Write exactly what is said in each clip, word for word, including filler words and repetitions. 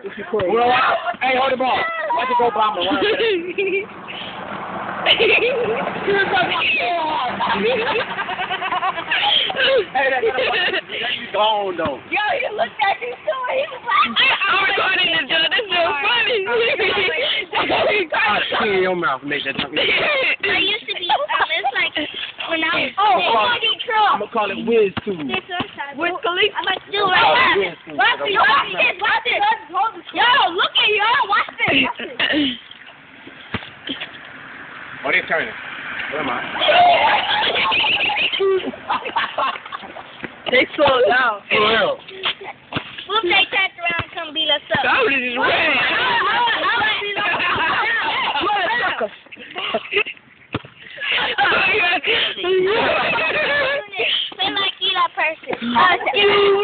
This is crazy. Well, hey, hold the ball. Watch it go bomb the one. Hey, that's you gone though. Yo, he looked at you too. He was like, I'm recording this, Joe. This is so funny. Put it in your mouth, make that jump. I used to be, um, it's like, when I was, Oh, oh, I'm gonna call it Wiz too. Wiz Khalifa. I'm about to do it right now. Watch this, watch this, watch this. Yo, look at y'all, watch this. Watch this. Oh, they turning. Where am I? They slowed down. For real. Whoop, they turned around and come beat us up. That was just red. Say like you that person. Uh, you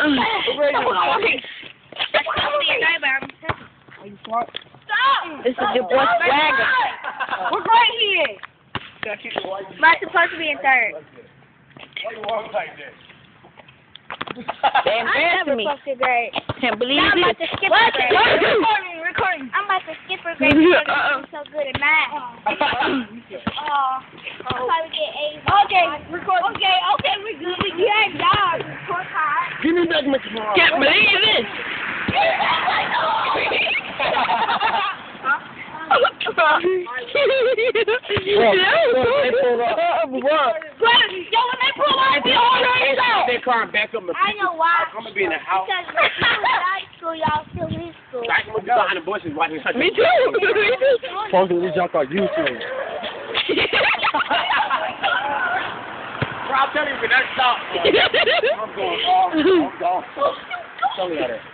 nigga. Stop! This is your boy Swagger. We're right here. Am I supposed to be in third? Why you walk like that? They I embarrassed never me. fucked a grade. Can't believe Now I'm about it. to skip a grade. Recording, recording. I'm about to skip a grade because I'm so good at math. Oh, I'll probably get A's. Okay, record. Okay, okay, we're good. We get jobs. Record hard. Give me back my camera. Can't believe this. Yo, when they pull out, we already know. They car and back up. I know why. I'm gonna be in the house. Because when we were in high school, y'all still in school. Like I'm behind the bushes watching such Me too. Me too. Posting this junk on YouTube. Bro, I'm telling you, we not stop. I'm going off. I'm going. Tell me that.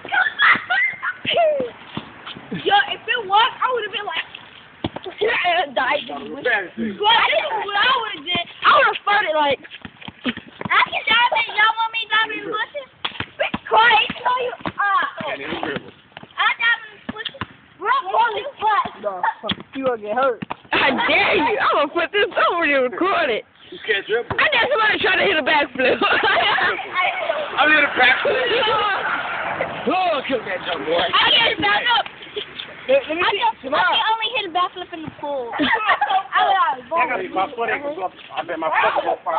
Yo, if it was, I would have been like, died. Well, I didn't know what I would have did. I would have farted like. I can dive in. Y'all want me to dive in the bushes? Be quiet. Tell you. Ah. I dive in the bushes. Bro, holy fuck. No, you gonna get hurt. I dare you. I'm gonna put this over you and record it. You can't dribble. I dare somebody try to hit a backflip. I'm in the back. Oh, kill that jump, boy. I get it back up. Let, let me I see. can, I can only hit a backflip in the pool. I was I gotta my foot ain't gonna go up. I bet my foot will go far.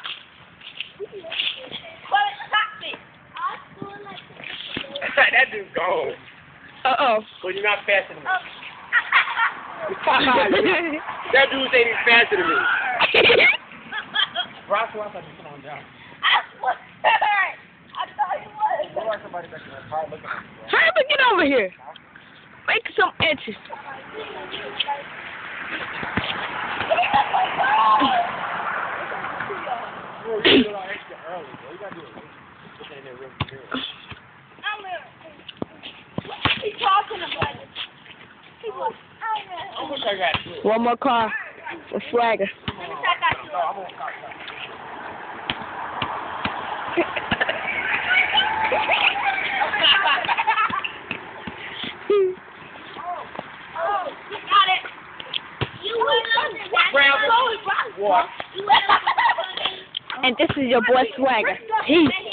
That dude's gone. Uh-oh. Cause you're not faster than me. That dude ain't even faster than me. Ross, why don't you come on down? I swear. I thought you was. Don't worry, somebody back there. Probably looking at you. Hurry up and get over here. Make some inches. He's talking about it. He was, I wish I got you. One more car for Swagger. let me check out you. No, I'm gonna stop. Oh, you got it. You went Grab it. up. What? You went up. And this is your boy Swagger. Peace.